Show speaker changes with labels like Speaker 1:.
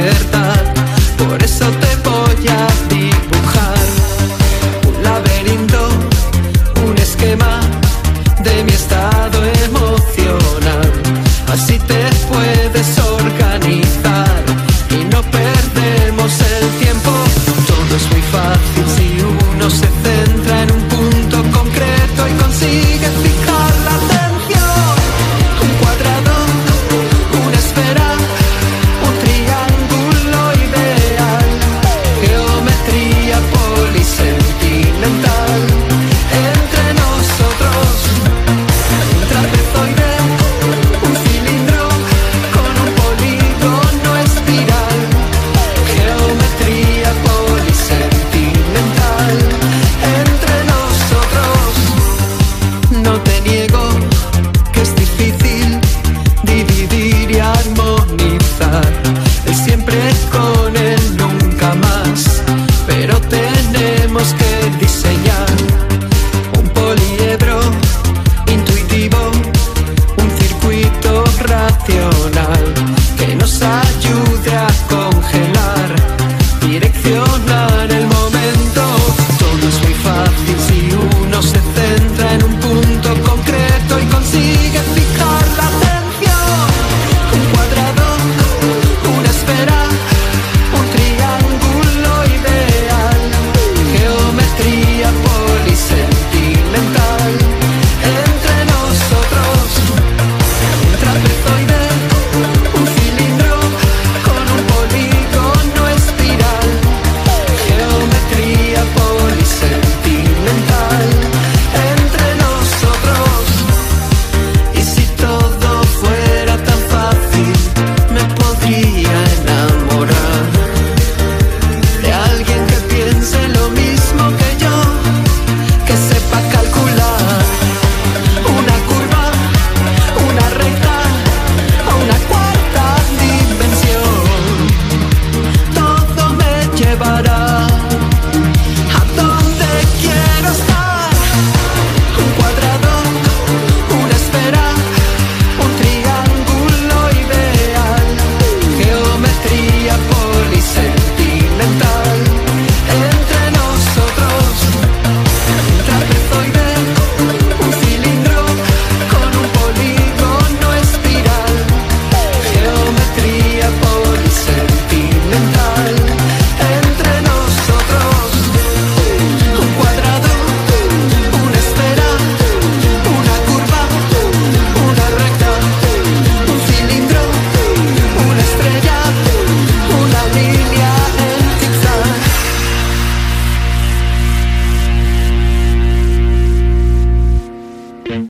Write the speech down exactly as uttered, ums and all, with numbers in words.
Speaker 1: verdad. Por eso te voy a dibujar un laberinto, un esquema de mi estado emocional. Así te puedes organizar y no perdemos el tiempo. Todo es muy fácil si uno se centra en un punto concreto y consigue fijar la atención. Un cuadrado, una esfera, un triángulo ideal, geometría polisentimental. Entre nosotros, un trapezoide, un cilindro con un polígono espiral, geometría polisentimental. Entre nosotros, no te niego que es difícil dividir y armonizar, el siempre con el nunca más, pero tenemos que diseñar un poliedro intuitivo, un circuito racional.